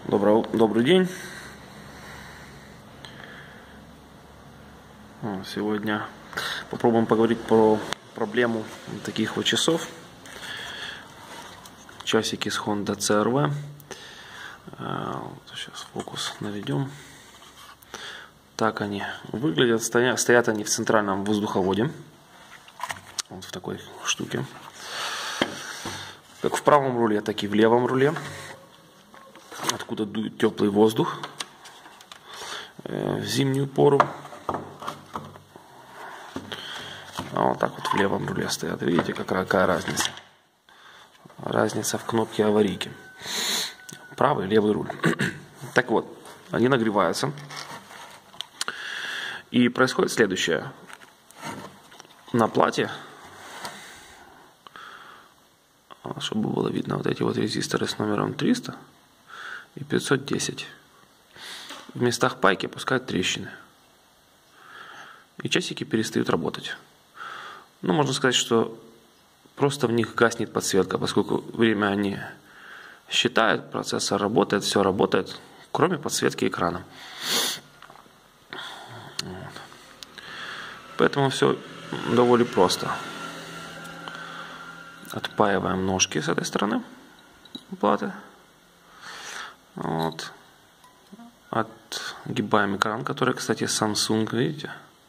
Добрый день. Сегодня попробуем поговорить про проблему таких вот часов. Часики с Honda CR-V. Сейчас фокус наведем. Так они выглядят. Стоят они в центральном воздуховоде. Вот в такой штуке. Как в правом руле, так и в левом руле. Откуда дует теплый воздух в зимнюю пору. А вот так вот в левом руле стоят. Видите, какая разница? Разница в кнопке аварийки. Правый и левый руль. Так вот, они нагреваются. И происходит следующее. На плате, чтобы было видно вот эти вот резисторы с номером 300 и 510, в местах пайки пускают трещины. И часики перестают работать. Ну, можно сказать, что просто в них гаснет подсветка, поскольку время они считают, процессор работает, все работает, кроме подсветки экрана. Вот. Поэтому все довольно просто. Отпаиваем ножки с этой стороны платы. Вот. Отгибаем экран, который, кстати, Samsung, видите.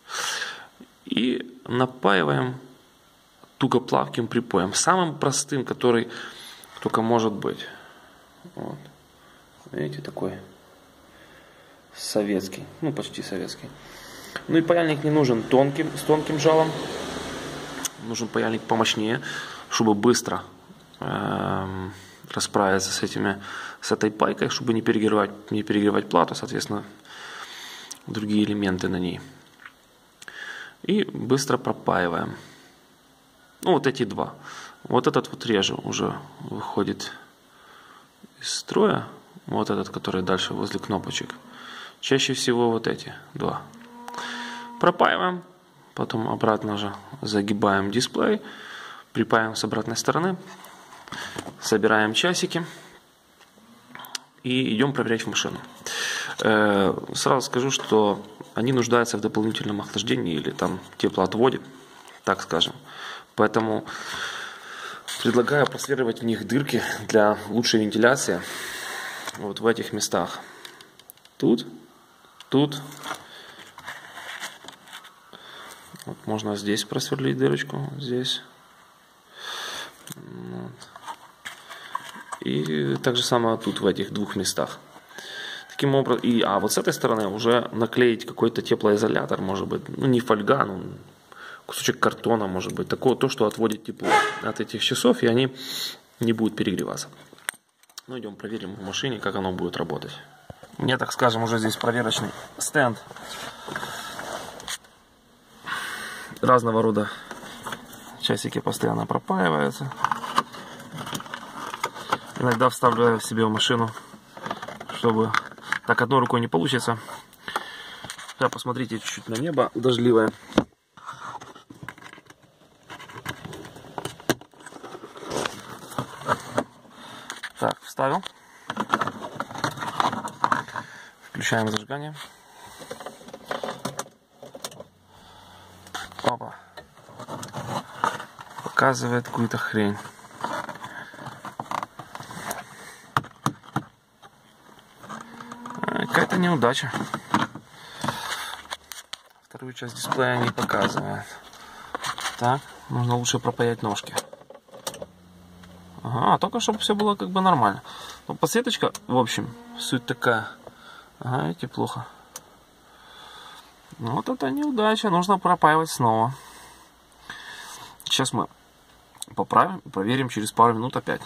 И напаиваем тугоплавким припоем. Самым простым, который только может быть. Вот. Видите, такой советский. Ну, почти советский. Ну и паяльник не нужен с тонким жалом. Нужен паяльник помощнее, чтобы быстро расправиться с этой пайкой, чтобы не перегревать плату, соответственно, другие элементы на ней. И быстро пропаиваем. Ну, вот эти два. Вот этот вот реже уже выходит из строя. Вот этот, который дальше возле кнопочек. Чаще всего вот эти два. Пропаиваем. Потом обратно же загибаем дисплей. Припаиваем с обратной стороны. Собираем часики. И идем проверять в машину. Сразу скажу, что они нуждаются в дополнительном охлаждении или там теплоотводе, так скажем. Поэтому предлагаю просверлить в них дырки для лучшей вентиляции. Вот в этих местах. Тут. Вот можно здесь просверлить дырочку. Здесь. Вот. И так же самое тут в этих двух местах. Таким образом, вот с этой стороны уже наклеить какой-то теплоизолятор, может быть, ну не фольга, но кусочек картона, может быть, такое, то, что отводит тепло от этих часов, и они не будут перегреваться. Ну, идем проверим в машине, как оно будет работать. У меня, так скажем, уже здесь проверочный стенд. Разного рода часики постоянно пропаиваются. Иногда вставляю себе в машину, чтобы... Так, одной рукой не получится. Сейчас посмотрите чуть-чуть на небо дождливое. Так, вставил. Включаем зажигание. Опа. Показывает какую-то хрень. Какая-то неудача. Вторую часть дисплея не показывает. Так, нужно лучше пропаять ножки. Ага, только чтобы все было как бы нормально. Но подсветочка, в общем, суть такая. Ага, видите, плохо. Вот это неудача, нужно пропаивать снова. Сейчас мы поправим, проверим через пару минут опять.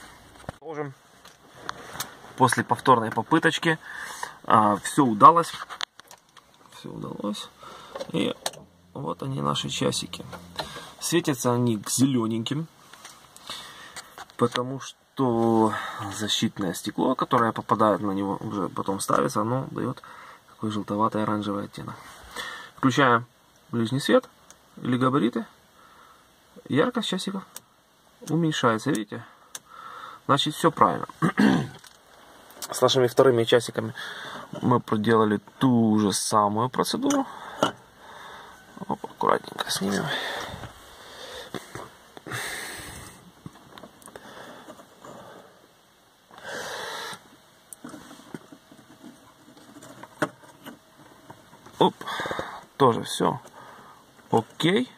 После повторной попыточки все удалось. И вот они, наши часики. Светятся они к зелененьким, потому что защитное стекло, которое попадает на него, уже потом ставится, оно дает такой желтоватый оранжевый оттенок. Включаем ближний свет или габариты. Яркость часиков уменьшается, видите? Значит, все правильно. с нашими вторыми часиками мы проделали ту же самую процедуру. Оп, аккуратненько снимем. Оп, тоже все окей.